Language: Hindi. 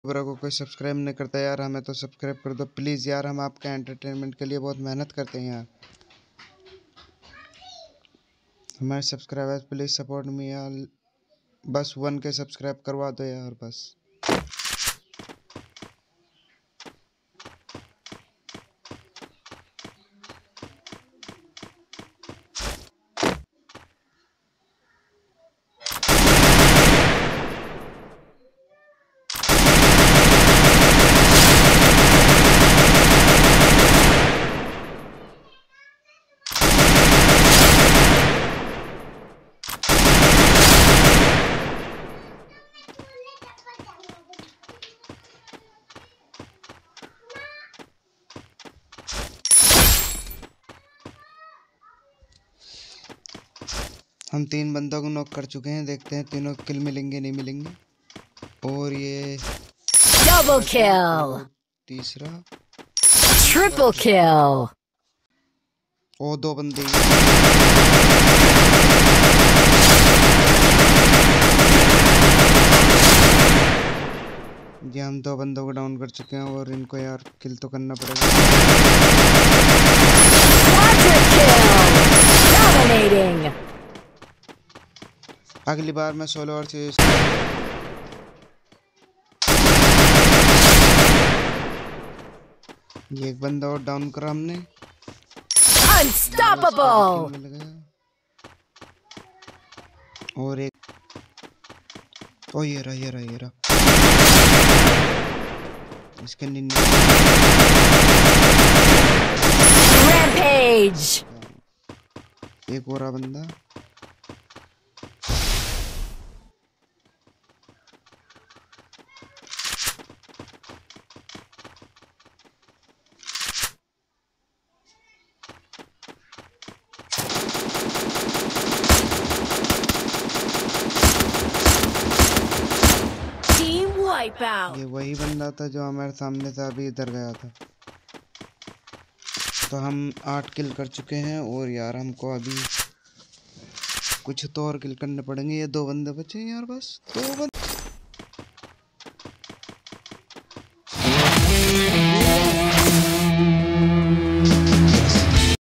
ब्रो को कोई सब्सक्राइब नहीं करता यार, हमें तो सब्सक्राइब कर दो प्लीज़ यार। हम आपका एंटरटेनमेंट के लिए बहुत मेहनत करते हैं यार। हमारे सब्सक्राइबर्स प्लीज़ सपोर्ट मी यार। बस 1K सब्सक्राइब करवा दो यार बस। हम 3 बंदों को नॉक कर चुके हैं, देखते हैं तीनों किल मिलेंगे नहीं मिलेंगे। और ये डबल किल, तीसरा, ट्रिपल किल। ओ 2 बंदे। ये हम 2 बंदों को डाउन कर चुके हैं और इनको यार किल तो करना पड़ेगा। Dominating. अगली बार मैं सोलो और से ये एक बंदा और डाउन करा हमने। Unstoppable. मिल गया। और एक, ओ ये रहा इसके Rampage. एक और बंदा। ये वही बंदा था जो हमारे सामने से अभी इधर गया था। तो हम 8 किल कर चुके हैं और यार हमको अभी कुछ तो और किल करने पड़ेंगे। ये 2 बंदे बचे हैं यार, बस 2 बंदे।